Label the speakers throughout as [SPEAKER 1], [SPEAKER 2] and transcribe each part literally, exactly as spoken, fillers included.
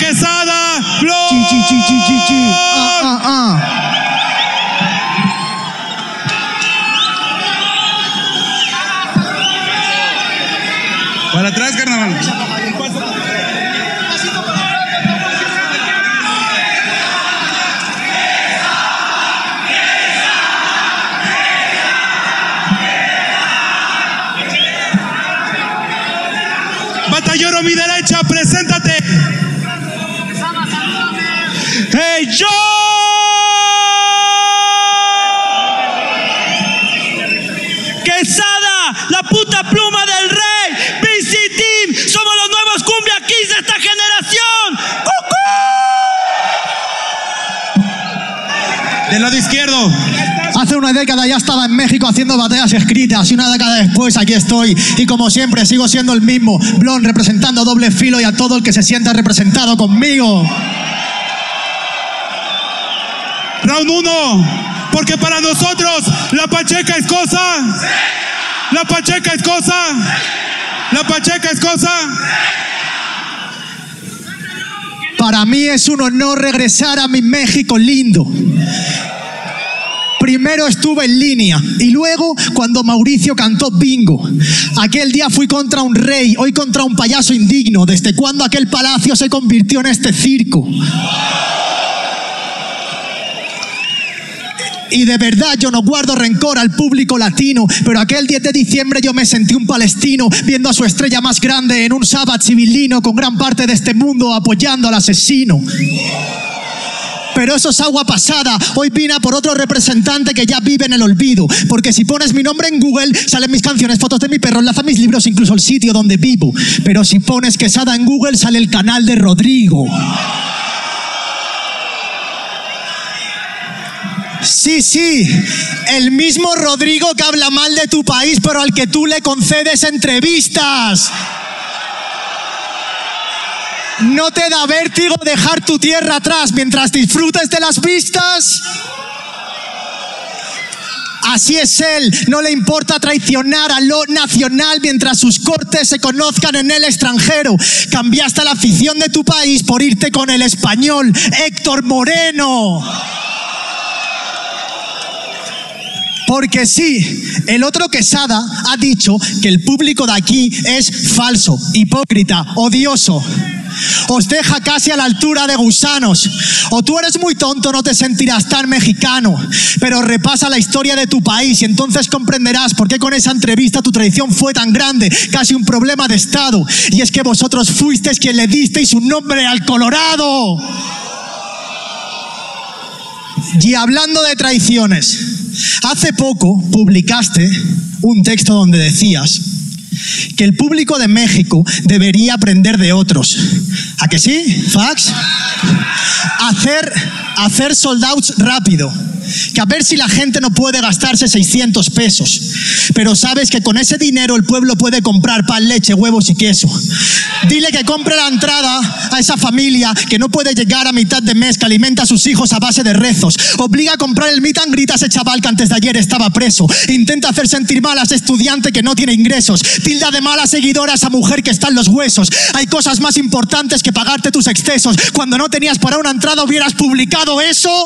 [SPEAKER 1] Quesada, Blon.
[SPEAKER 2] Chi, chi, chi, chi, chi, chi. Ah, ah, ah.
[SPEAKER 1] Para atrás, carnaval. Batallón a mi derecha, preséntate. ¡Hey, yo! Quesada, la puta pluma del rey. B C Team, somos los nuevos Cumbia Kings de esta generación. ¡Cucú! Del lado izquierdo.
[SPEAKER 2] Hace una década ya estaba en México haciendo batallas escritas y una década después aquí estoy y como siempre sigo siendo el mismo, Blon, representando Doble Filo y a todo el que se sienta representado conmigo.
[SPEAKER 1] Round uno, porque para nosotros la pacheca es cosa. La pacheca es cosa. La pacheca es cosa.
[SPEAKER 2] Para mí es un honor regresar a mi México lindo. Primero estuve en línea y luego cuando Mauricio cantó Bingo. Aquel día fui contra un rey, hoy contra un payaso indigno. ¿Desde cuando aquel palacio se convirtió en este circo? Y de verdad yo no guardo rencor al público latino, pero aquel diez de diciembre yo me sentí un palestino viendo a su estrella más grande en un sábado civilino con gran parte de este mundo apoyando al asesino. Pero eso es agua pasada, hoy vine a por otro representante que ya vive en el olvido. Porque si pones mi nombre en Google, salen mis canciones, fotos de mi perro, enlaza mis libros, incluso el sitio donde vivo. Pero si pones Quesada en Google, sale el canal de Rodrigo. Sí, sí, el mismo Rodrigo que habla mal de tu país, pero al que tú le concedes entrevistas. ¿No te da vértigo dejar tu tierra atrás mientras disfrutes de las vistas? Así es él, no le importa traicionar a lo nacional mientras sus cortes se conozcan en el extranjero. Cambiaste la afición de tu país por irte con el español, Héctor Moreno. Porque sí, el otro Quesada ha dicho que el público de aquí es falso, hipócrita, odioso. Os deja casi a la altura de gusanos. O tú eres muy tonto, no te sentirás tan mexicano. Pero repasa la historia de tu país y entonces comprenderás por qué con esa entrevista tu traición fue tan grande, casi un problema de estado. Y es que vosotros fuisteis quien le disteis un nombre al Colorado. Y hablando de traiciones, hace poco publicaste un texto donde decías que el público de México debería aprender de otros. ¿A que sí, Fax? Hacer, hacer sold outs rápido. Que a ver si la gente no puede gastarse seiscientos pesos. Pero sabes que con ese dinero el pueblo puede comprar pan, leche, huevos y queso. Dile que compre la entrada a esa familia que no puede llegar a mitad de mes, que alimenta a sus hijos a base de rezos. Obliga a comprar el meet and greet a ese chaval que antes de ayer estaba preso. Intenta hacer sentir mal a ese estudiante que no tiene ingresos. Tilda de mala seguidora a esa mujer que está en los huesos. Hay cosas más importantes que pagarte tus excesos. Cuando no tenías para una entrada hubieras publicado eso.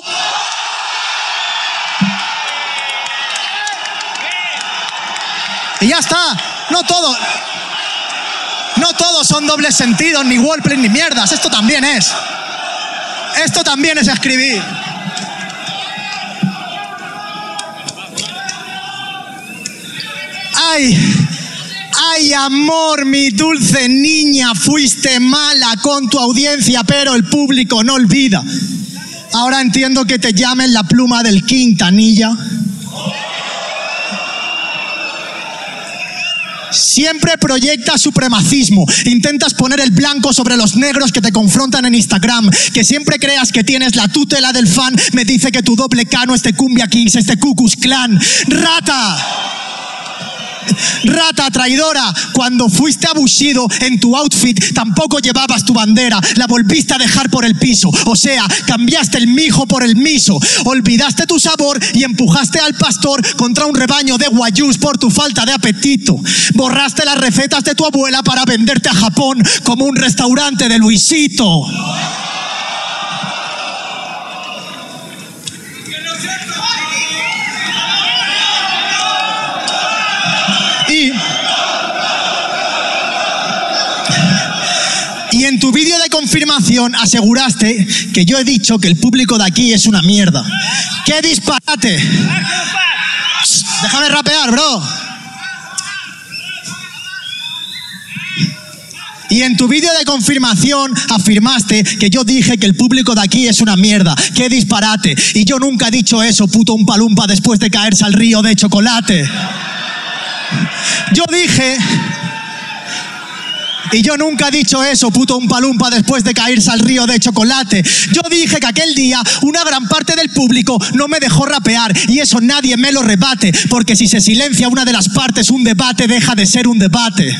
[SPEAKER 2] Y ya está. No todo, no todos son dobles sentidos, ni wordplay, ni mierdas. Esto también es. Esto también es escribir. Ay, ay, amor, mi dulce niña, fuiste mala con tu audiencia, pero el público no olvida. Ahora entiendo que te llamen la pluma del Quintanilla. Siempre proyectas supremacismo. Intentas poner el blanco sobre los negros que te confrontan en Instagram. Que siempre creas que tienes la tutela del fan. Me dice que tu doble cano es de Cumbia Kings, es de Ku Klux Klan. ¡Rata! Rata traidora, cuando fuiste a Bushido en tu outfit tampoco llevabas tu bandera, la volviste a dejar por el piso. O sea, cambiaste el mijo por el miso. Olvidaste tu sabor y empujaste al pastor contra un rebaño de guayús por tu falta de apetito. Borraste las recetas de tu abuela para venderte a Japón como un restaurante de Luisito. Y, y en tu vídeo de confirmación aseguraste que yo he dicho que el público de aquí es una mierda. ¡Qué disparate! Déjame rapear, bro. Y en tu vídeo de confirmación afirmaste que yo dije que el público de aquí es una mierda. ¡Qué disparate! Y yo nunca he dicho eso, puto un palumpa, después de caerse al río de chocolate. Yo dije... Y yo nunca he dicho eso, puto un palumpa, después de caerse al río de chocolate. Yo dije que aquel día una gran parte del público no me dejó rapear y eso nadie me lo rebate, porque si se silencia una de las partes, un debate deja de ser un debate.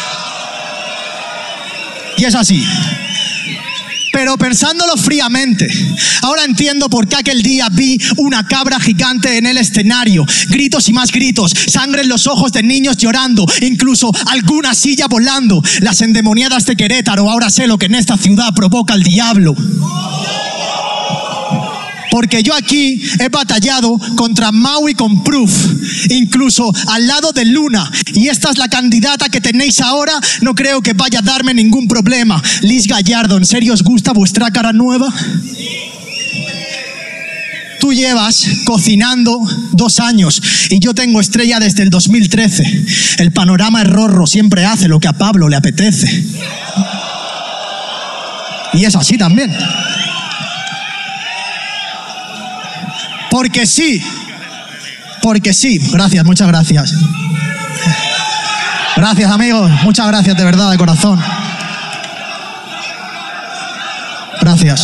[SPEAKER 2] Y es así. Pero pensándolo fríamente, ahora entiendo por qué aquel día vi una cabra gigante en el escenario. Gritos y más gritos, sangre en los ojos de niños llorando, incluso alguna silla volando. Las endemoniadas de Querétaro, ahora sé lo que en esta ciudad provoca el diablo. Porque yo aquí he batallado contra Mau y con Proof, incluso al lado de Luna. Y esta es la candidata que tenéis ahora, no creo que vaya a darme ningún problema. Liz Gallardo, ¿en serio os gusta vuestra cara nueva? Tú llevas cocinando dos años y yo tengo estrella desde el dos mil trece. El panorama es rorro, siempre hace lo que a Pablo le apetece. Y es así también. Porque sí, porque sí. Gracias, muchas gracias. Gracias, amigos, muchas gracias de verdad, de corazón. Gracias.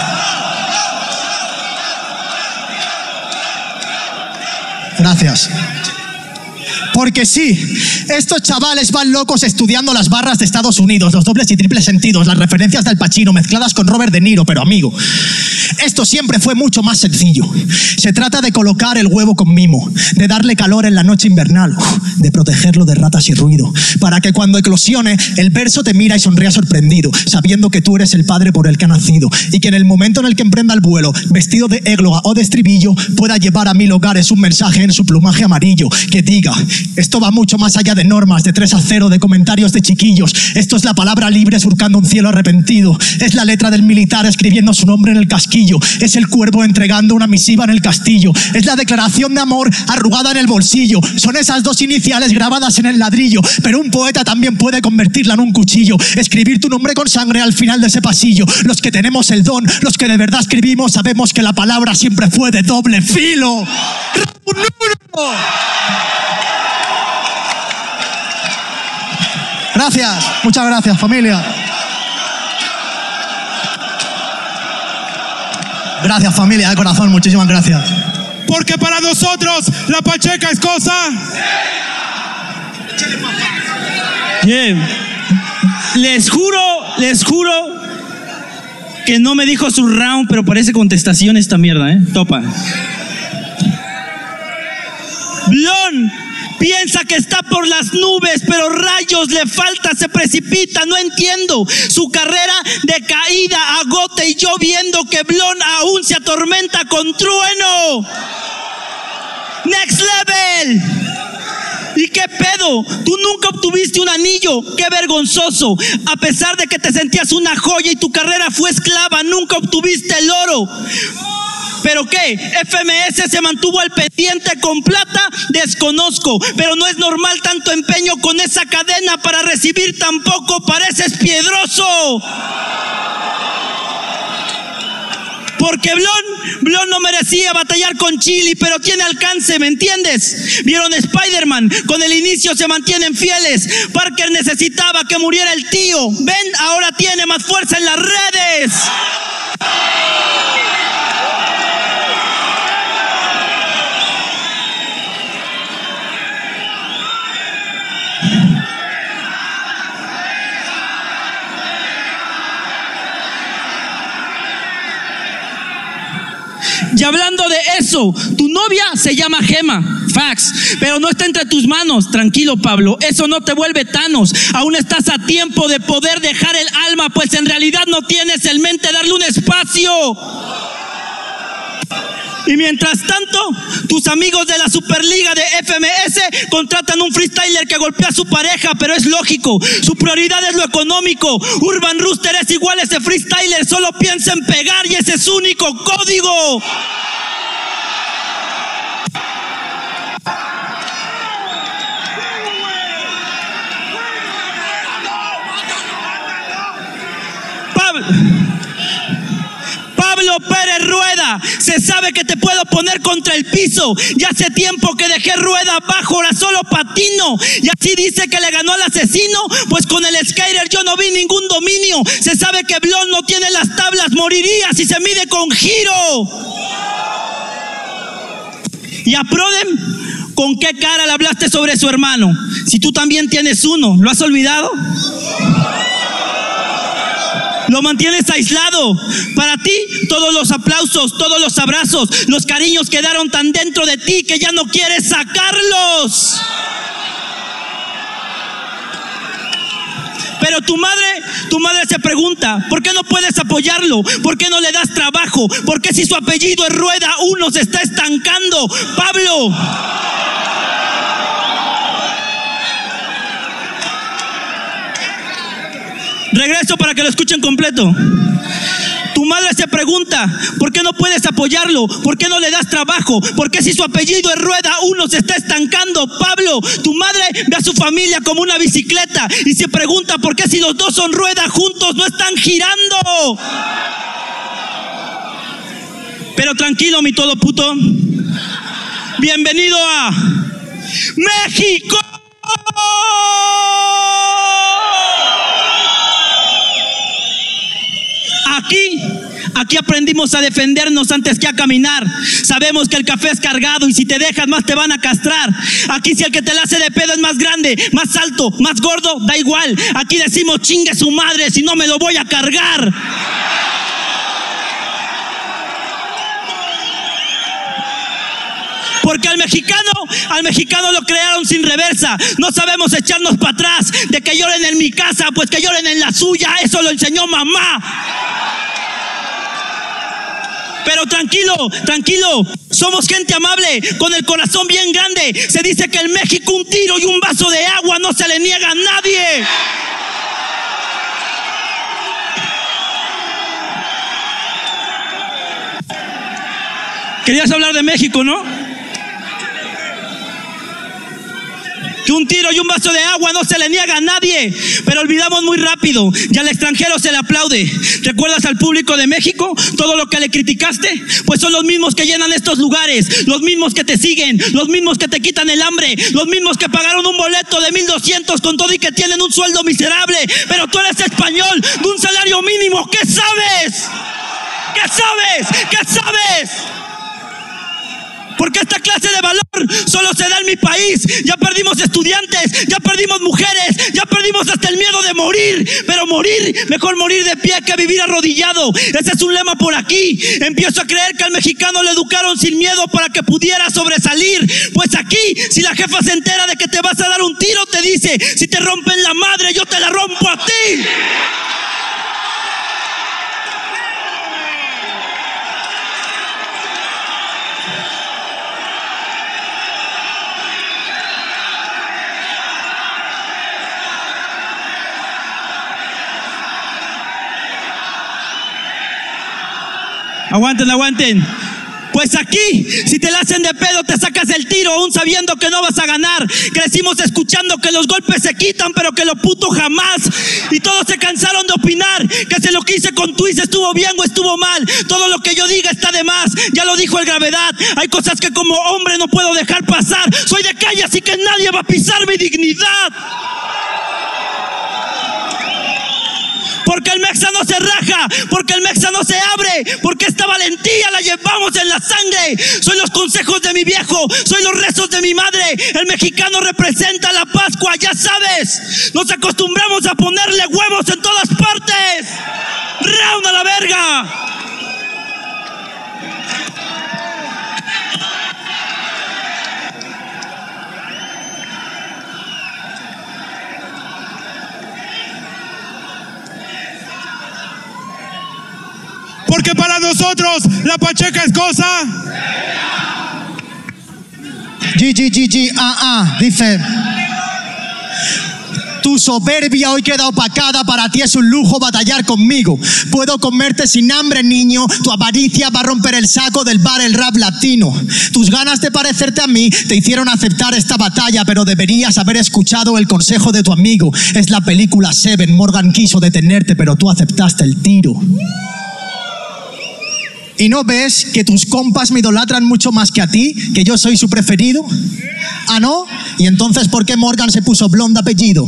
[SPEAKER 2] Gracias. Porque sí, estos chavales van locos estudiando las barras de Estados Unidos, los dobles y triples sentidos, las referencias del Pacino mezcladas con Robert De Niro, pero amigo, esto siempre fue mucho más sencillo. Se trata de colocar el huevo con mimo, de darle calor en la noche invernal, de protegerlo de ratas y ruido, para que cuando eclosione el verso te mira y sonría sorprendido, sabiendo que tú eres el padre por el que ha nacido, y que en el momento en el que emprenda el vuelo, vestido de égloga o de estribillo, pueda llevar a mil hogares un mensaje en su plumaje amarillo, que diga: esto va mucho más allá de normas, de tres a cero, de comentarios de chiquillos. Esto es la palabra libre surcando un cielo arrepentido. Es la letra del militar escribiendo su nombre en el casquillo. Es el cuervo entregando una misiva en el castillo. Es la declaración de amor arrugada en el bolsillo. Son esas dos iniciales grabadas en el ladrillo. Pero un poeta también puede convertirla en un cuchillo. Escribir tu nombre con sangre al final de ese pasillo. Los que tenemos el don, los que de verdad escribimos, sabemos que la palabra siempre fue de doble filo. ¡Raúl! Gracias, muchas gracias, familia. Gracias, familia, de corazón, muchísimas gracias.
[SPEAKER 1] Porque para nosotros la pacheca es cosa.
[SPEAKER 3] Bien. Les juro, les juro que no me dijo su round, pero parece contestación esta mierda, ¿eh? Topa. Blon piensa que está por las nubes, pero rayos le falta, se precipita, no entiendo. Su carrera de caída, agote y yo viendo que Blon aún se atormenta con trueno. Next level. ¿Y qué pedo? Tú nunca obtuviste un anillo. ¡Qué vergonzoso! A pesar de que te sentías una joya y tu carrera fue esclava, nunca obtuviste el oro. ¿Pero qué? ¿F M S se mantuvo al pendiente con plata? Desconozco, pero no es normal tanto empeño con esa cadena para recibir tan poco, pareces piedroso. Porque Blon, Blon no merecía batallar con Chili, pero tiene alcance, ¿me entiendes? Vieron Spider-Man, con el inicio se mantienen fieles. Parker necesitaba que muriera el tío. Ben ahora tiene más fuerza en las redes. Y hablando de eso, tu novia se llama Gema, facts, pero no está entre tus manos. Tranquilo, Pablo, eso no te vuelve Thanos. Aún estás a tiempo de poder dejar el alma, pues en realidad no tienes en mente darle un espacio. Y mientras tanto, tus amigos de la Superliga de F M S contratan un freestyler que golpea a su pareja, pero es lógico, su prioridad es lo económico. Urban Rooster es igual a ese freestyler, solo piensa en pegar y ese es su único código. Pablo Pablo Pérez Rueda, se sabe que te puedo poner contra el piso. Ya hace tiempo que dejé rueda abajo, ahora solo patino. Y así dice que le ganó al asesino, pues con el skater yo no vi ningún dominio. Se sabe que Blon no tiene las tablas, moriría si se mide con giro. Y a Prodem, ¿con qué cara le hablaste sobre su hermano? Si tú también tienes uno, ¿lo has olvidado? Lo mantienes aislado. Para ti, todos los aplausos, todos los abrazos, los cariños quedaron tan dentro de ti que ya no quieres sacarlos. Pero tu madre, tu madre se pregunta, ¿por qué no puedes apoyarlo? ¿Por qué no le das trabajo? ¿Por qué si su apellido es Rueda, uno se está estancando? Pablo. Regreso para que lo escuchen completo. Tu madre se pregunta, ¿por qué no puedes apoyarlo? ¿Por qué no le das trabajo? ¿Por qué si su apellido es Rueda, uno se está estancando? Pablo, tu madre ve a su familia como una bicicleta y se pregunta, ¿por qué si los dos son ruedas juntos no están girando? Pero tranquilo, mi todo puto. Bienvenido a México. Aquí, aquí aprendimos a defendernos antes que a caminar. Sabemos que el café es cargado y si te dejas más te van a castrar. Aquí si el que te la hace de pedo es más grande, más alto, más gordo, da igual. Aquí decimos chingue su madre si no me lo voy a cargar. Porque al mexicano, al mexicano lo crearon sin reversa. No sabemos echarnos para atrás. De que lloren en mi casa, pues que lloren en la suya. Eso lo enseñó mamá. Pero tranquilo, tranquilo, somos gente amable, con el corazón bien grande. Se dice que en México un tiro y un vaso de agua no se le niega a nadie. Querías hablar de México, ¿no? Que un tiro y un vaso de agua no se le niega a nadie, pero olvidamos muy rápido y al extranjero se le aplaude. ¿Recuerdas al público de México? Todo lo que le criticaste, pues son los mismos que llenan estos lugares, los mismos que te siguen, los mismos que te quitan el hambre, los mismos que pagaron un boleto de mil doscientos con todo y que tienen un sueldo miserable. Pero tú eres español de un salario mínimo. ¿Qué sabes? ¿Qué sabes? ¿Qué sabes? Porque esta clase de valor solo se da en mi país. Ya perdimos estudiantes, ya perdimos mujeres, ya perdimos hasta el miedo de morir. Pero morir, mejor morir de pie que vivir arrodillado. Ese es un lema por aquí. Empiezo a creer que al mexicano le educaron sin miedo para que pudiera sobresalir. Pues aquí, si la jefa se entera de que te vas a dar un tiro, te dice, si te rompen la madre, yo te la rompo a ti. Aguanten, aguanten. Pues aquí, si te la hacen de pedo, te sacas el tiro aún sabiendo que no vas a ganar. Crecimos escuchando que los golpes se quitan, pero que lo puto jamás. Y todos se cansaron de opinar, que se lo quise con twist, estuvo bien o estuvo mal. Todo lo que yo diga está de más, ya lo dijo el Gravedad. Hay cosas que como hombre no puedo dejar pasar. Soy de calle, así que nadie va a pisar mi dignidad. Porque el mexa no se raja, porque el mexa no se abre, porque esta valentía la llevamos en la sangre. Soy los consejos de mi viejo, soy los rezos de mi madre. El mexicano representa la Pascua, ya sabes. Nos acostumbramos a ponerle huevos en todas partes. ¡Round a la verga!
[SPEAKER 1] La Pacheca es cosa.
[SPEAKER 2] G, G, G, G, ah, ah, dice... Tu soberbia hoy queda opacada, para ti es un lujo batallar conmigo. Puedo comerte sin hambre, niño, tu avaricia va a romper el saco del bar el rap latino. Tus ganas de parecerte a mí te hicieron aceptar esta batalla, pero deberías haber escuchado el consejo de tu amigo. Es la película Seven, Morgan quiso detenerte, pero tú aceptaste el tiro. ¿Y no ves que tus compas me idolatran mucho más que a ti? ¿Que yo soy su preferido? ¿Ah, no? ¿Y entonces por qué Morgan se puso blonde apellido?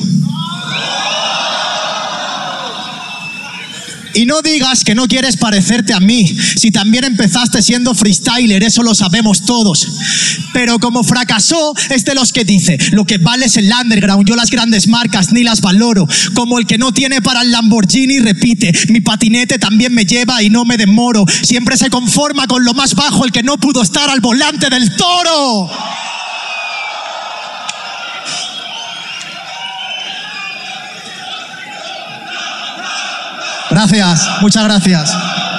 [SPEAKER 2] Y no digas que no quieres parecerte a mí, si también empezaste siendo freestyler, eso lo sabemos todos. Pero como fracasó, es de los que dice, lo que vale es el underground, yo las grandes marcas ni las valoro. Como el que no tiene para el Lamborghini repite, mi patinete también me lleva y no me demoro. Siempre se conforma con lo más bajo el que no pudo estar al volante del toro. Gracias, muchas gracias.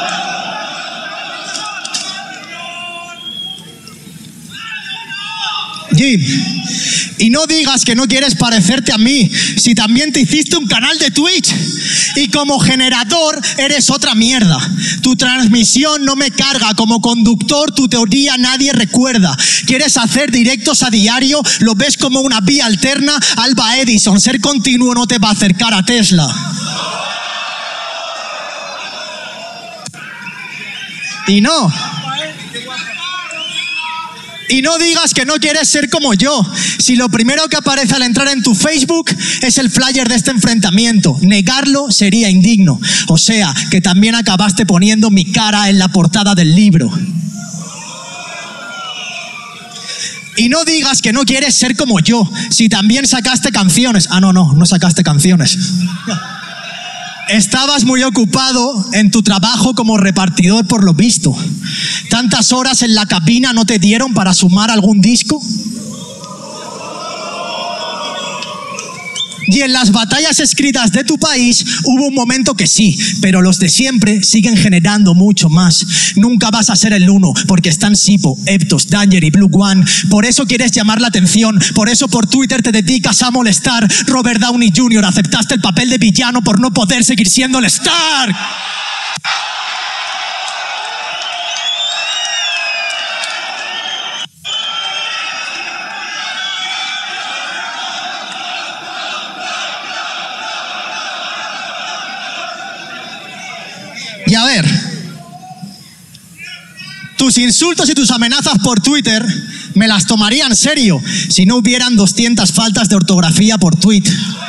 [SPEAKER 2] Jim, y no digas que no quieres parecerte a mí, si también te hiciste un canal de Twitch y como generador eres otra mierda. Tu transmisión no me carga, como conductor tu teoría nadie recuerda. Quieres hacer directos a diario, lo ves como una vía alterna. Alba Edison, ser continuo no te va a acercar a Tesla. Y no, y no digas que no quieres ser como yo, si lo primero que aparece al entrar en tu Facebook es el flyer de este enfrentamiento. Negarlo sería indigno, o sea, que también acabaste poniendo mi cara en la portada del libro. Y no digas que no quieres ser como yo, si también sacaste canciones. Ah, no, no, no sacaste canciones. Estabas muy ocupado en tu trabajo como repartidor por lo visto. ¿Tantas horas en la cabina no te dieron para sumar algún disco? Y en las batallas escritas de tu país hubo un momento que sí, pero los de siempre siguen generando mucho más. Nunca vas a ser el uno, porque están Sipo, Eptos, Danger y Blue One. Por eso quieres llamar la atención, por eso por Twitter te dedicas a molestar. Robert Downey junior, aceptaste el papel de villano por no poder seguir siendo el Stark. Y a ver, tus insultos y tus amenazas por Twitter me las tomaría en serio si no hubieran doscientas faltas de ortografía por tweet.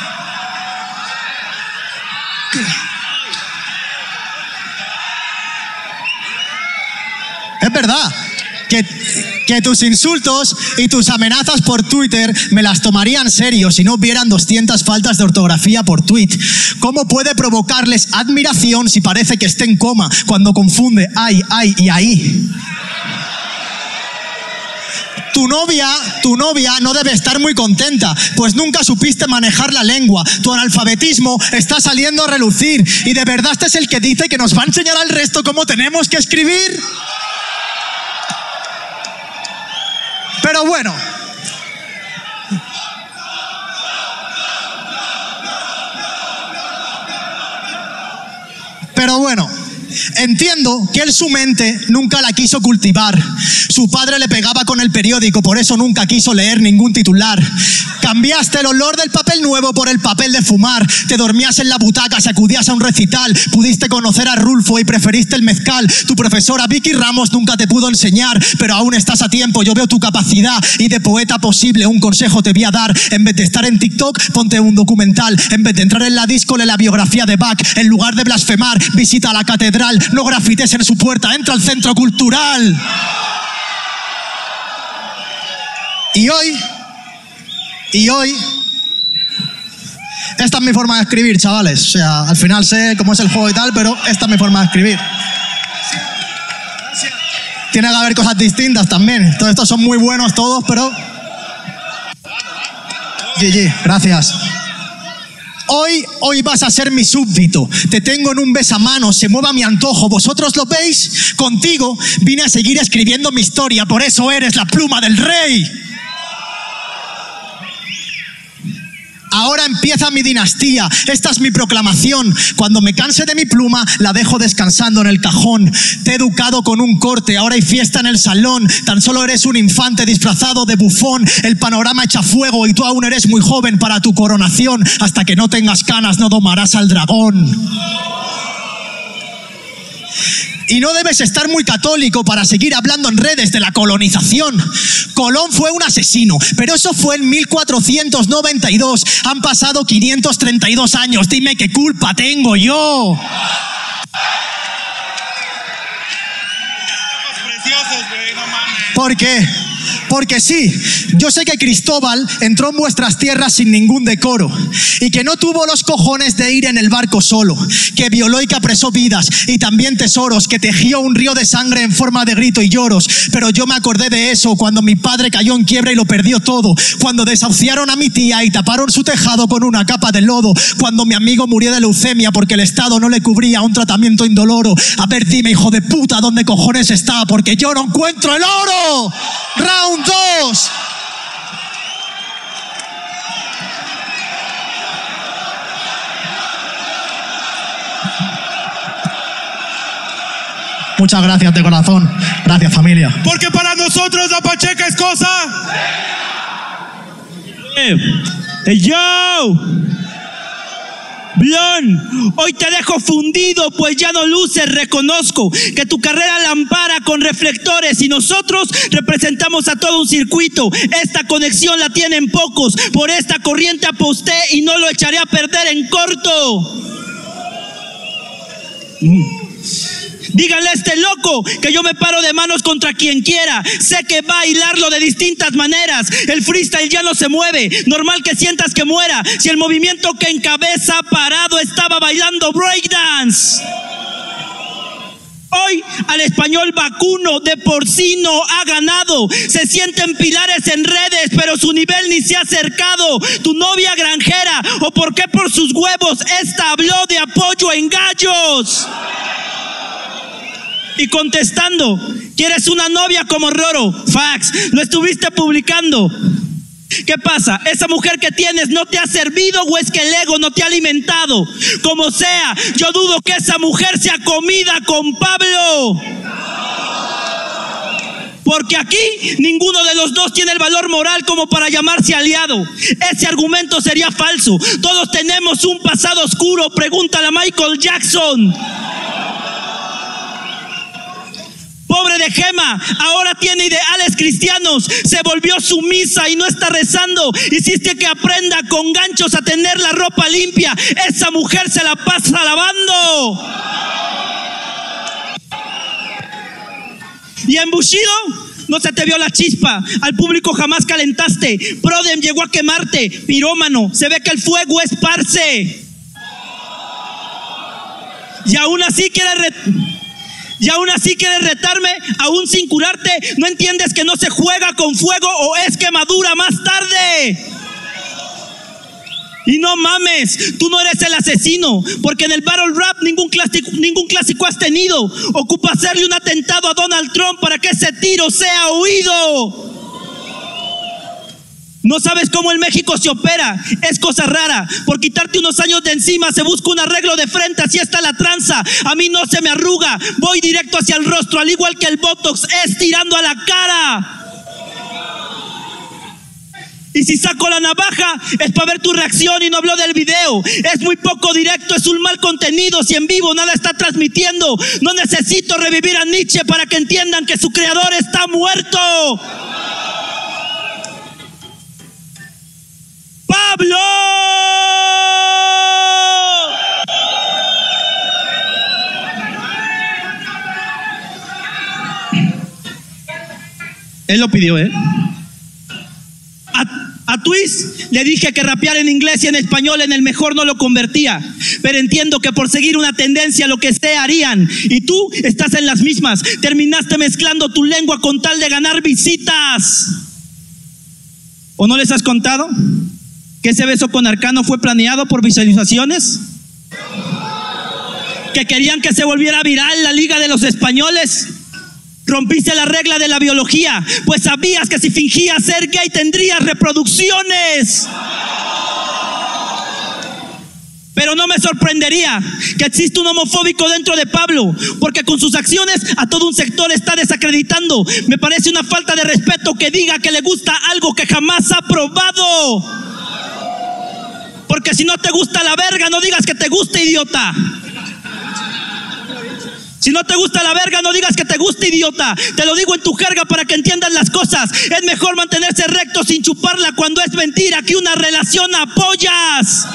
[SPEAKER 2] Es verdad que, que tus insultos y tus amenazas por Twitter me las tomaría en serio si no hubieran doscientas faltas de ortografía por tweet. ¿Cómo puede provocarles admiración si parece que esté en coma cuando confunde ay, ay y ahí? Tu novia, tu novia no debe estar muy contenta, pues nunca supiste manejar la lengua. Tu analfabetismo está saliendo a relucir. ¿Y de verdad este es el que dice que nos va a enseñar al resto cómo tenemos que escribir? Pero bueno. Pero bueno, entiendo que él su mente nunca la quiso cultivar. Su padre le pegaba con el periódico, por eso nunca quiso leer ningún titular. Cambiaste el olor del papel nuevo por el papel de fumar. Te dormías en la butaca, sacudías a un recital. Pudiste conocer a Rulfo y preferiste el mezcal. Tu profesora Vicky Ramos nunca te pudo enseñar, pero aún estás a tiempo. Yo veo tu capacidad y de poeta posible un consejo te voy a dar. En vez de estar en TikTok, ponte un documental. En vez de entrar en la disco, lee la biografía de Bach. En lugar de blasfemar, visita la catedral. No grafites en su puerta, entra al centro cultural. Y hoy, y hoy, esta es mi forma de escribir, chavales. O sea, al final sé cómo es el juego y tal, pero esta es mi forma de escribir. Tiene que haber cosas distintas también. Todos estos son muy buenos todos, pero... G G, gracias. Hoy, hoy vas a ser mi súbdito. Te tengo en un besamano, se mueva mi antojo. ¿Vosotros lo veis? Contigo vine a seguir escribiendo mi historia. Por eso eres la pluma del rey. Ahora empieza mi dinastía. Esta es mi proclamación. Cuando me canse de mi pluma, la dejo descansando en el cajón. Te he educado con un corte, ahora hay fiesta en el salón. Tan solo eres un infante disfrazado de bufón. El panorama echa fuego y tú aún eres muy joven para tu coronación. Hasta que no tengas canas no domarás al dragón. Y no debes estar muy católico para seguir hablando en redes de la colonización. Colón fue un asesino, pero eso fue en mil cuatrocientos noventa y dos. Han pasado quinientos treinta y dos años. Dime qué culpa tengo yo.
[SPEAKER 1] Preciosos, güey, no mames.
[SPEAKER 2] ¿Por qué? Porque sí, yo sé que Cristóbal entró en vuestras tierras sin ningún decoro y que no tuvo los cojones de ir en el barco solo, que violó y que apresó vidas y también tesoros, que tejió un río de sangre en forma de grito y lloros. Pero yo me acordé de eso cuando mi padre cayó en quiebra y lo perdió todo, cuando desahuciaron a mi tía y taparon su tejado con una capa de lodo, cuando mi amigo murió de leucemia porque el Estado no le cubría un tratamiento indoloro. A ver, dime, hijo de puta, ¿dónde cojones está? Porque yo no encuentro el oro. Round dos. Muchas gracias de corazón. Gracias, familia.
[SPEAKER 1] Porque para nosotros la Pacheca es cosa.
[SPEAKER 3] Eh, hey, yo. Blon, hoy te dejo fundido, pues ya no luces. Reconozco que tu carrera la ampara con reflectores y nosotros representamos a todo un circuito. Esta conexión la tienen pocos, por esta corriente aposté y no lo echaré a perder en corto. Mm. Díganle a este loco que yo me paro de manos contra quien quiera. Sé que va a hilarlo de distintas maneras. El freestyle ya no se mueve. Normal que sientas que muera si el movimiento que encabeza parado estaba bailando breakdance. Hoy al español vacuno de porcino ha ganado. Se sienten pilares en redes, pero su nivel ni se ha acercado. Tu novia granjera, o por qué por sus huevos esta habló de apoyo en gallos. Y contestando, ¿quieres una novia como Roro? Fax, lo estuviste publicando. ¿Qué pasa? ¿Esa mujer que tienes no te ha servido o es que el ego no te ha alimentado? Como sea, yo dudo que esa mujer sea comida con Pablo. Porque aquí ninguno de los dos tiene el valor moral como para llamarse aliado. Ese argumento sería falso. Todos tenemos un pasado oscuro. Pregúntale a Michael Jackson. Pobre de Gema, ahora tiene ideales cristianos, se volvió sumisa y no está rezando. Hiciste que aprenda con ganchos a tener la ropa limpia. Esa mujer se la pasa lavando. Y en Bushido no se te vio la chispa, al público jamás calentaste. Prodem llegó a quemarte, pirómano, se ve que el fuego es parce. Y aún así quieres re... Y aún así quieres retarme, aún sin curarte. ¿No entiendes que no se juega con fuego o es quemadura más tarde? Y no mames, tú no eres el asesino, porque en el battle rap ningún clásico, ningún clásico has tenido. Ocupa hacerle un atentado a Donald Trump para que ese tiro sea oído. No sabes cómo en México se opera, es cosa rara. Por quitarte unos años de encima se busca un arreglo de frente, así está la tranza. A mí no se me arruga, voy directo hacia el rostro, al igual que el botox es tirando a la cara. Y si saco la navaja es para ver tu reacción y no hablo del video. Es muy poco directo, es un mal contenido. Si en vivo nada está transmitiendo, no necesito revivir a Nietzsche para que entiendan que su creador está muerto. ¡Pablo! Él lo pidió, ¿eh? A, a Twist le dije que rapear en inglés y en español en el mejor no lo convertía. Pero entiendo que por seguir una tendencia lo que sea harían. Y tú estás en las mismas. Terminaste mezclando tu lengua con tal de ganar visitas. ¿O no les has contado? ¿Que ese beso con Arcano fue planeado por visualizaciones? ¿Que querían que se volviera viral la Liga de los Españoles? Rompiste la regla de la biología, pues sabías que si fingías ser gay tendrías reproducciones. Pero no me sorprendería que exista un homofóbico dentro de Pablo, porque con sus acciones a todo un sector está desacreditando. Me parece una falta de respeto que diga que le gusta algo que jamás ha probado. Porque si no te gusta la verga, no digas que te gusta, idiota. Si no te gusta la verga, no digas que te gusta, idiota. Te lo digo en tu jerga para que entiendas las cosas. Es mejor mantenerse recto sin chuparla cuando es mentira que una relación a pollas.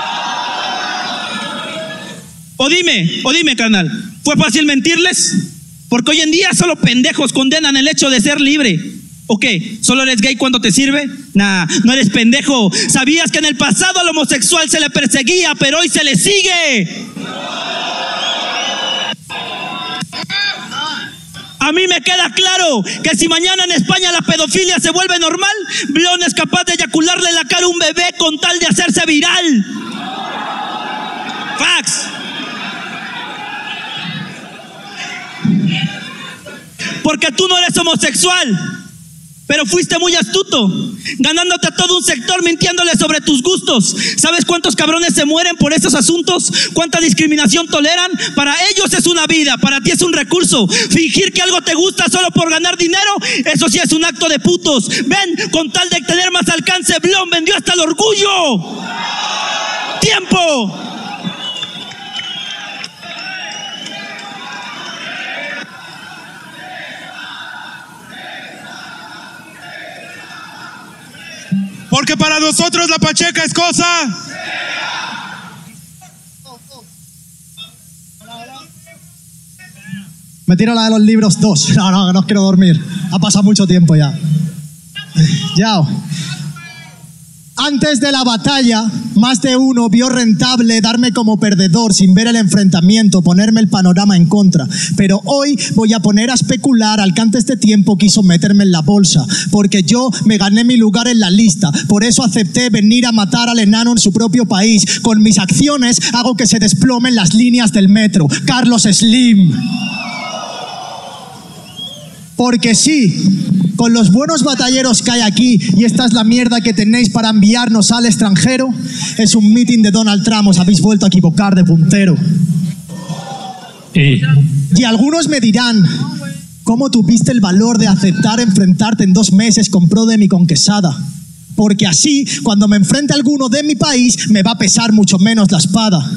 [SPEAKER 3] O dime, o dime, carnal, ¿fue fácil mentirles? Porque hoy en día solo pendejos condenan el hecho de ser libre. ¿O qué? ¿Solo eres gay cuando te sirve? Nah, no eres pendejo. ¿Sabías que en el pasado al homosexual se le perseguía, pero hoy se le sigue? A mí me queda claro que si mañana en España la pedofilia se vuelve normal, Blon es capaz de eyacularle en la cara a un bebé con tal de hacerse viral. Fax. Porque tú no eres homosexual, pero fuiste muy astuto, ganándote a todo un sector mintiéndole sobre tus gustos. ¿Sabes cuántos cabrones se mueren por esos asuntos? ¿Cuánta discriminación toleran? Para ellos es una vida, para ti es un recurso. Fingir que algo te gusta solo por ganar dinero, eso sí es un acto de putos. Ven, con tal de tener más alcance, Blon vendió hasta el orgullo. ¡Tiempo!
[SPEAKER 1] Porque para nosotros la Pacheca es cosa.
[SPEAKER 2] Me tiro la de los libros dos. No, no, no quiero dormir. Ha pasado mucho tiempo ya. Ya. Antes de la batalla, más de uno vio rentable darme como perdedor sin ver el enfrentamiento, ponerme el panorama en contra. Pero hoy voy a poner a especular al que antes de tiempo quiso meterme en la bolsa, porque yo me gané mi lugar en la lista. Por eso acepté venir a matar al enano en su propio país. Con mis acciones hago que se desplomen las líneas del metro. Carlos Slim. Porque sí, con los buenos batalleros que hay aquí, y esta es la mierda que tenéis para enviarnos al extranjero, es un meeting de Donald Trump, os habéis vuelto a equivocar de puntero.
[SPEAKER 4] Eh.
[SPEAKER 2] Y algunos me dirán, ¿cómo tuviste el valor de aceptar enfrentarte en dos meses con Prodem y con Quesada? Porque así, cuando me enfrente a alguno de mi país, me va a pesar mucho menos la espada.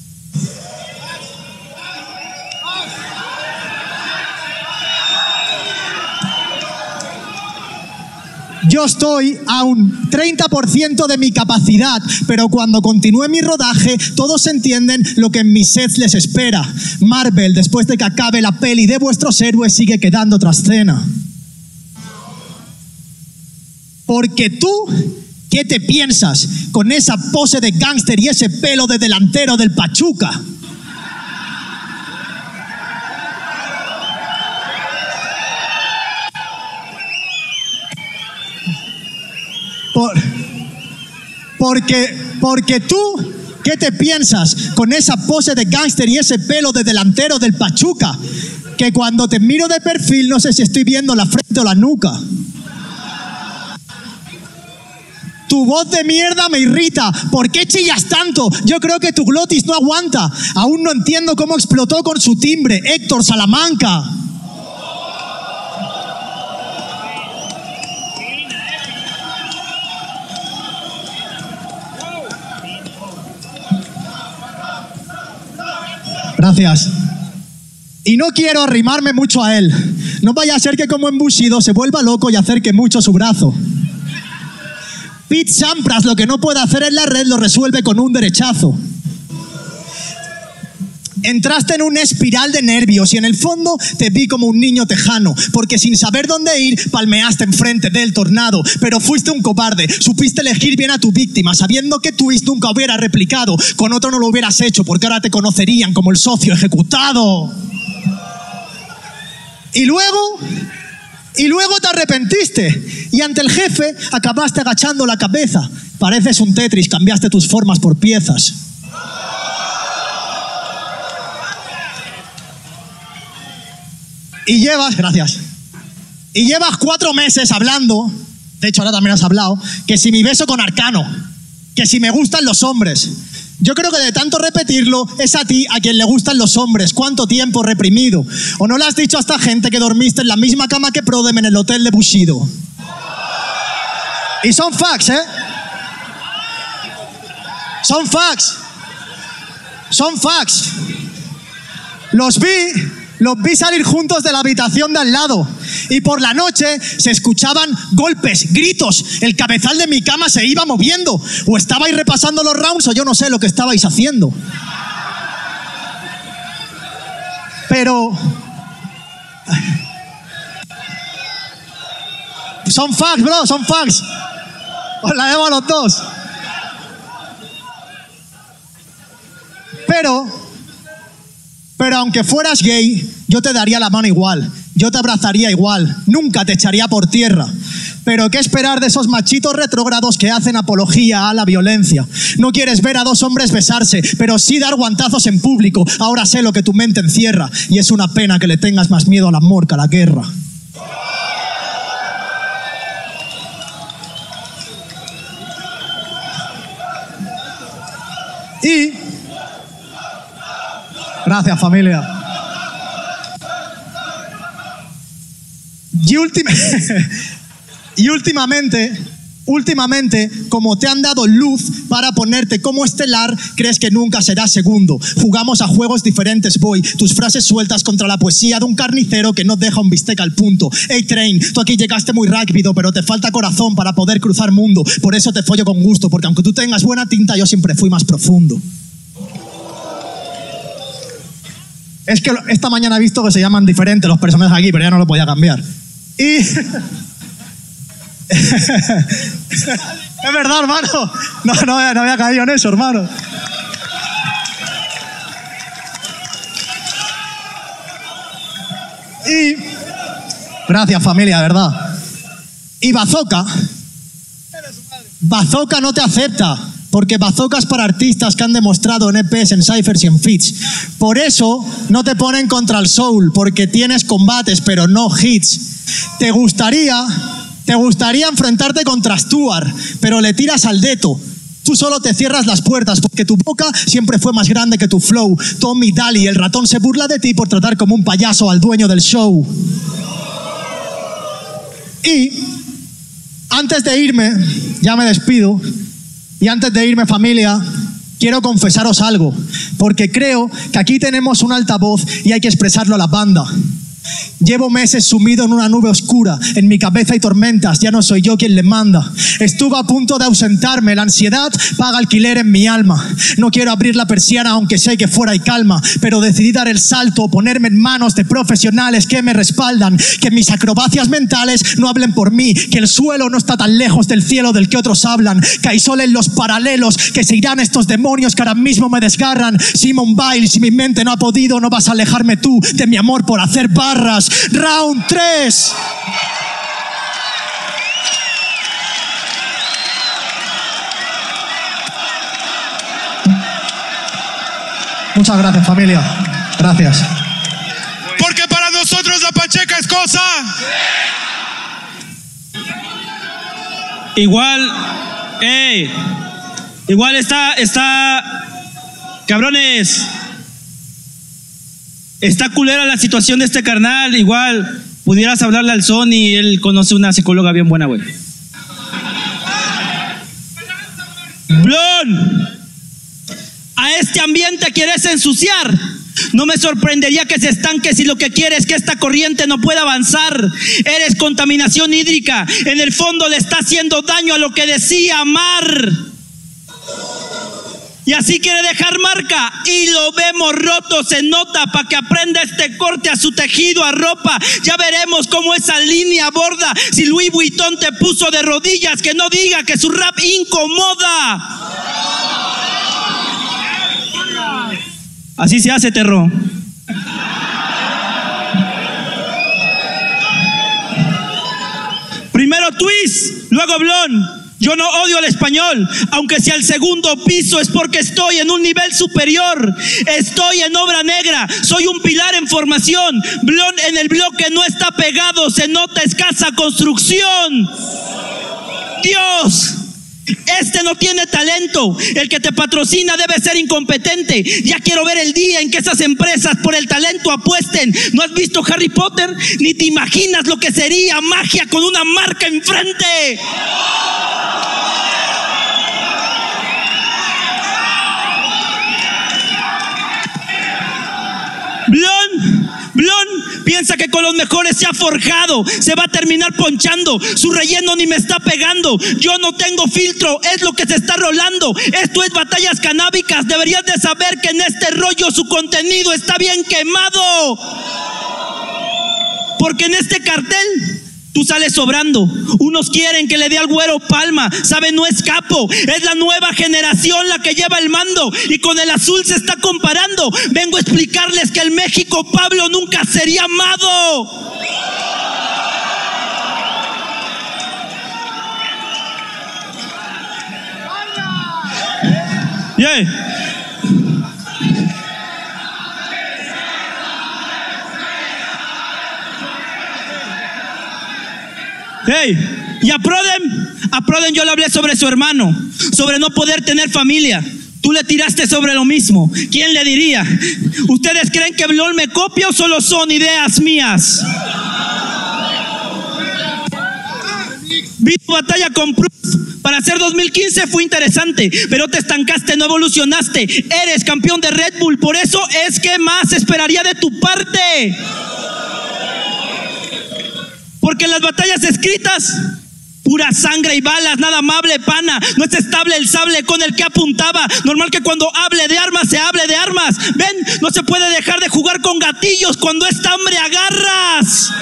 [SPEAKER 2] Yo estoy a un treinta por ciento de mi capacidad, pero cuando continúe mi rodaje, todos entienden lo que en mis sets les espera. Marvel, después de que acabe la peli de vuestros héroes, sigue quedando otra escena. Porque tú, ¿qué te piensas con esa pose de gángster y ese pelo de delantero del Pachuca? Por, porque, porque tú, ¿qué te piensas con esa pose de gángster y ese pelo de delantero del Pachuca? Que cuando te miro de perfil no sé si estoy viendo la frente o la nuca. Tu voz de mierda me irrita. ¿Por qué chillas tanto? Yo creo que tu glotis no aguanta. Aún no entiendo cómo explotó con su timbre Héctor Salamanca. Gracias. Y no quiero arrimarme mucho a él. No vaya a ser que como embushido se vuelva loco y acerque mucho su brazo. Pete Sampras lo que no puede hacer en la red lo resuelve con un derechazo. Entraste en una espiral de nervios y en el fondo te vi como un niño tejano, porque sin saber dónde ir palmeaste enfrente del tornado. Pero fuiste un cobarde, supiste elegir bien a tu víctima, sabiendo que Twist nunca hubiera replicado. Con otro no lo hubieras hecho, porque ahora te conocerían como el socio ejecutado. Y luego... Y luego te arrepentiste y ante el jefe acabaste agachando la cabeza. Pareces un Tetris, cambiaste tus formas por piezas. Y llevas, gracias, y llevas cuatro meses hablando, de hecho ahora también has hablado, que si mi beso con Arcano, que si me gustan los hombres. Yo creo que de tanto repetirlo, es a ti a quien le gustan los hombres. ¿Cuánto tiempo reprimido? ¿O no le has dicho a esta gente que dormiste en la misma cama que Prodem en el hotel de Bushido? Y son facts, ¿eh? Son facts. Son facts. Los vi... Los vi salir juntos de la habitación de al lado y por la noche se escuchaban golpes, gritos. El cabezal de mi cama se iba moviendo. O estabais repasando los rounds o yo no sé lo que estabais haciendo. Pero... son facts, bro, son facts. Os la debo a los dos. Pero... Pero aunque fueras gay, yo te daría la mano igual, yo te abrazaría igual, nunca te echaría por tierra. Pero ¿qué esperar de esos machitos retrógrados que hacen apología a la violencia? No quieres ver a dos hombres besarse, pero sí dar guantazos en público. Ahora sé lo que tu mente encierra y es una pena que le tengas más miedo al amor que a la guerra. Y... gracias, familia. Y, última... y últimamente, últimamente, como te han dado luz para ponerte como estelar, crees que nunca serás segundo. Jugamos a juegos diferentes, boy. Tus frases sueltas contra la poesía de un carnicero que no deja un bistec al punto. Hey, Train, tú aquí llegaste muy rápido, pero te falta corazón para poder cruzar mundo. Por eso te follo con gusto, porque aunque tú tengas buena tinta, yo siempre fui más profundo. Es que esta mañana he visto que se llaman diferentes los personajes aquí, pero ya no lo podía cambiar. Y... es verdad, hermano. No, no, no había caído en eso, hermano. Y... gracias, familia, de verdad. Y Bazooka... Bazooka no te acepta. Porque Bazooka es para artistas que han demostrado en E Pes, en cyphers y en feats. Por eso no te ponen contra el soul, porque tienes combates pero no hits. Te gustaría, te gustaría enfrentarte contra Stuart, pero le tiras al dedo. Tú solo te cierras las puertas porque tu boca siempre fue más grande que tu flow. Tommy Daly, el ratón se burla de ti por tratar como un payaso al dueño del show. Y antes de irme, ya me despido. Y antes de irme, familia, quiero confesaros algo, porque creo que aquí tenemos un altavoz y hay que expresarlo a la banda. Llevo meses sumido en una nube oscura, en mi cabeza hay tormentas, ya no soy yo quien le manda. Estuve a punto de ausentarme, la ansiedad paga alquiler en mi alma. No quiero abrir la persiana aunque sé que fuera hay calma, pero decidí dar el salto, ponerme en manos de profesionales que me respaldan, que mis acrobacias mentales no hablen por mí, que el suelo no está tan lejos del cielo del que otros hablan, que hay sol en los paralelos, que se irán estos demonios que ahora mismo me desgarran. Simone Biles, si mi mente no ha podido, no vas a alejarme tú de mi amor por hacer barras. Round tres. Muchas gracias, familia. Gracias.
[SPEAKER 1] Porque para nosotros la Pacheca es cosa.
[SPEAKER 3] Igual, hey, igual está, está, cabrones. Está culera la situación de este carnal. Igual pudieras hablarle al Sony, él conoce una psicóloga bien buena, güey. Blon, a este ambiente quieres ensuciar. No me sorprendería que se estanque si lo que quieres es que esta corriente no pueda avanzar. Eres contaminación hídrica. En el fondo le está haciendo daño a lo que decía amar. Y así quiere dejar marca y lo vemos roto, se nota, para que aprenda este corte a su tejido, a ropa. Ya veremos cómo esa línea aborda. Si Louis Vuitton te puso de rodillas, que no diga que su rap incomoda. Así se hace, Terro. Primero Twist, luego Blon. Yo no odio al español, aunque sea el segundo piso es porque estoy en un nivel superior. Estoy en obra negra, soy un pilar en formación. Blon en el bloque no está pegado, se nota escasa construcción. Dios, este no tiene talento. El que te patrocina debe ser incompetente. Ya quiero ver el día en que esas empresas por el talento apuesten. ¿No has visto Harry Potter? Ni te imaginas lo que sería magia con una marca enfrente. Blon, Blon piensa que con los mejores se ha forjado, se va a terminar ponchando, su relleno ni me está pegando, yo no tengo filtro, es lo que se está rolando, esto es batallas canábicas, deberías de saber que en este rollo su contenido está bien quemado, porque en este cartel tú sales sobrando. Unos quieren que le dé al güero palma, sabe, no es capo, es la nueva generación la que lleva el mando y con el azul se está comparando. Vengo a explicarles que el México Pablo nunca sería amado. Yeah. Hey, y a Proden, a Proden yo le hablé sobre su hermano, sobre no poder tener familia. Tú le tiraste sobre lo mismo. ¿Quién le diría? ¿Ustedes creen que Blon me copia o solo son ideas mías? Vi tu batalla con Proof. Para hacer dos mil quince fue interesante, pero te estancaste, no evolucionaste. Eres campeón de Red Bull, por eso es que más esperaría de tu parte. Porque en las batallas escritas, pura sangre y balas, nada amable, pana. No es estable el sable con el que apuntaba. Normal que cuando hable de armas, se hable de armas. Ven, no se puede dejar de jugar con gatillos. Cuando esta hambre agarras.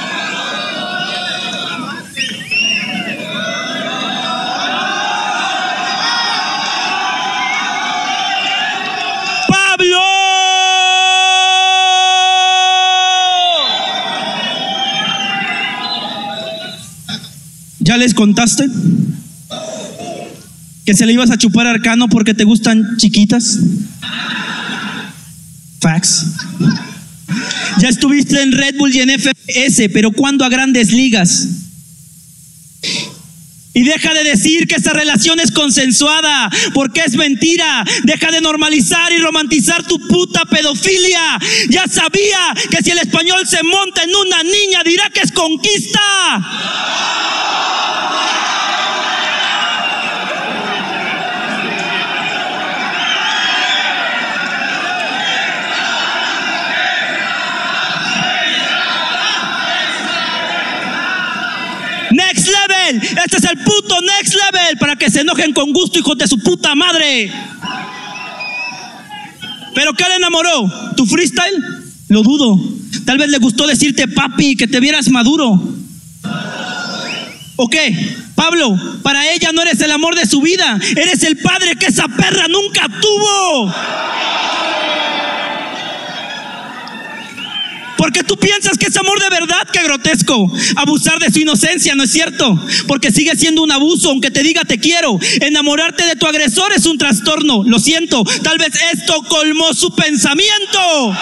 [SPEAKER 3] ¡Pablo! ¿Ya les contaste que se le ibas a chupar a Arcano porque te gustan chiquitas? Facts. Ya estuviste en Red Bull y en F S, pero ¿cuándo a grandes ligas? Y deja de decir que esa relación es consensuada, porque es mentira. Deja de normalizar y romantizar tu puta pedofilia. Ya sabía que si el español se monta en una niña dirá que es conquista. Next level, este es el puto next level, para que se enojen con gusto, hijos de su puta madre. ¿Pero qué le enamoró? ¿Tu freestyle? Lo dudo. Tal vez le gustó decirte papi, que te vieras maduro. ¿O qué? Pablo, para ella no eres el amor de su vida, eres el padre que esa perra nunca tuvo. Porque tú piensas que es amor de verdad, qué grotesco. Abusar de su inocencia, ¿no es cierto? Porque sigue siendo un abuso, aunque te diga te quiero. Enamorarte de tu agresor es un trastorno, lo siento. Tal vez esto colmó su pensamiento.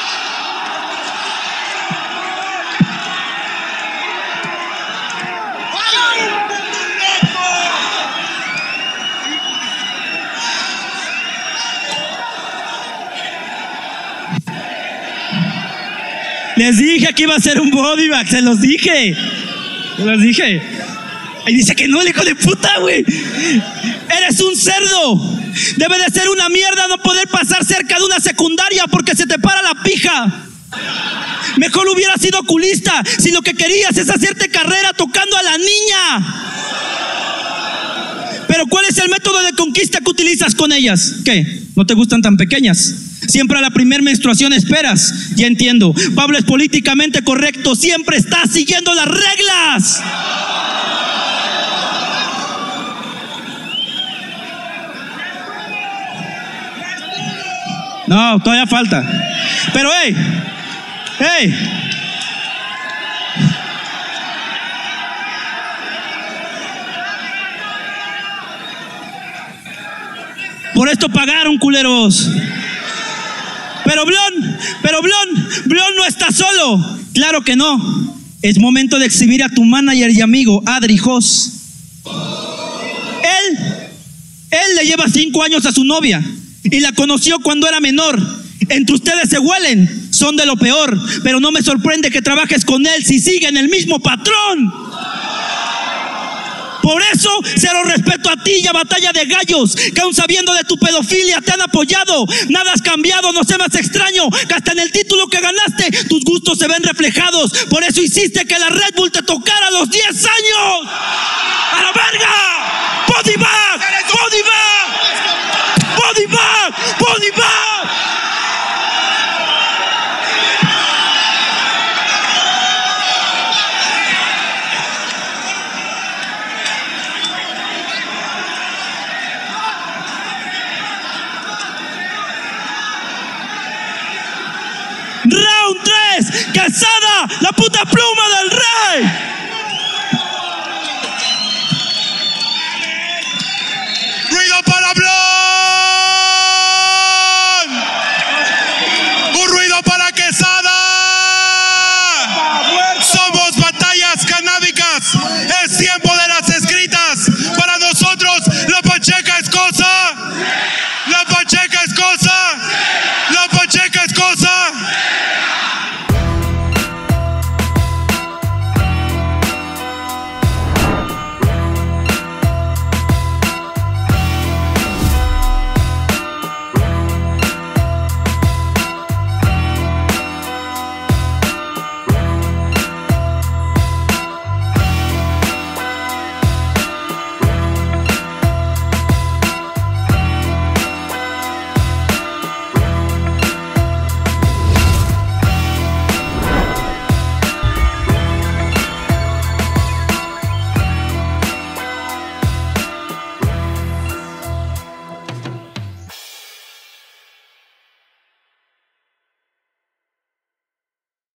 [SPEAKER 3] Les dije que iba a ser un body bag, se los dije. Se los dije. Y dice que no, el hijo de puta, güey. Eres un cerdo. Debe de ser una mierda no poder pasar cerca de una secundaria porque se te para la pija. Mejor hubiera sido oculista si lo que querías es hacerte carrera tocando a la niña. Pero ¿cuál es el método de conquista que utilizas con ellas? ¿Qué? ¿No te gustan tan pequeñas? Siempre a la primer menstruación esperas. Ya entiendo. Pablo es políticamente correcto. Siempre está siguiendo las reglas. No, todavía falta. Pero hey, hey. Por esto pagaron, culeros. Pero Blon, pero Blon, Blon no está solo. Claro que no. Es momento de exhibir a tu manager y amigo, Adri Jos. Él, él le lleva cinco años a su novia y la conoció cuando era menor. Entre ustedes se huelen, son de lo peor, pero no me sorprende que trabajes con él si siguen el mismo patrón. Por eso cero respeto a ti y a Batalla de Gallos, que aún sabiendo de tu pedofilia te han apoyado. Nada has cambiado, no sé más extraño que hasta en el título que ganaste tus gustos se ven reflejados. Por eso hiciste que la Red Bull te tocara a los diez años. ¡A la verga! ¡Body bag! ¡Body bag! ¡Body bag! ¡Body bag! Round tres, Quesada, la puta pluma del rey.
[SPEAKER 1] ¡Ruido para Blon! ¡Un ruido para Quesada! Somos batallas canábicas. Es tiempo de las escritas. Para nosotros, la Pacheca es cosa.